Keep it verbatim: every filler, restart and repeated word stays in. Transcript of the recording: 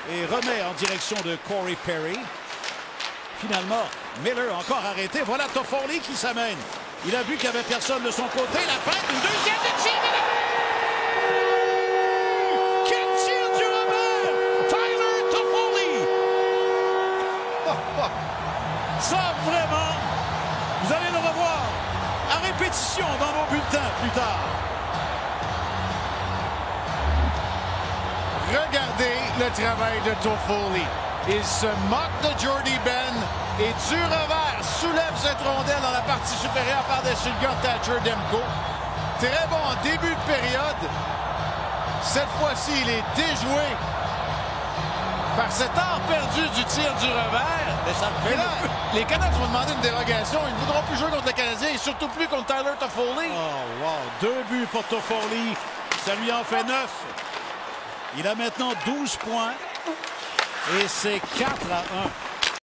et remet en direction de Corey Perry. Finalement, Miller encore arrêté. Voilà Toffoli qui s'amène. Il a vu qu'il n'y avait personne de son côté. La fin, une deuxième de tir. Quel tir du revers! Tyler Toffoli! Ça, vraiment, vous allez le revoir à répétition dans nos bulletins plus tard. Regardez le travail de Toffoli. Il se moque de Jordie Benn et du revers soulève cette rondelle dans la partie supérieure par-dessus le gars Thatcher Demko. Très bon en début de période. Cette fois-ci, il est déjoué par cet art perdu du tir du revers. Mais, ça Mais là, les Canucks vont demander une dérogation. Ils ne voudront plus jouer contre le Canadien et surtout plus contre Tyler Toffoli. Oh, wow. Deux buts pour Toffoli. Ça lui en fait neuf. Il a maintenant douze points. Et c'est quatre à un.